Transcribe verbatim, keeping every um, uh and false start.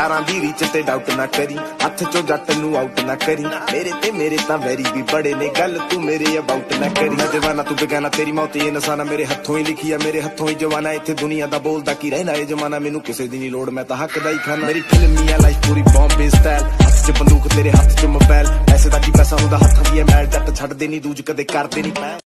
यारां दी reach ते doubt ना करी, हथ चो जट नू आउट ना करी। मेरे ते मेरे तां वैरी भी बड़े ने, गल तू मेरे अबाउट ना करी। मैं दीवाना तू बेगाना, तेरी मौत ये निशाना, मेरे हथों ही लिखी है, मेरे हथों ही जवाना। इत्थे दुनिया दा बोलदा की रहना ए जमाना, मैनू किसे दी नी लोड़, मैं तां हक दा ही खाना। मेरी फिल्मी है लाइफ पूरी बॉम्बे स्टाइल, हथ च बंदूक तेरे हथ च मोबाइल। पैसे दा की पैसा हुंदा हत्थां दी मैल, जट छड्डदे नी दूज कदे करदे नी।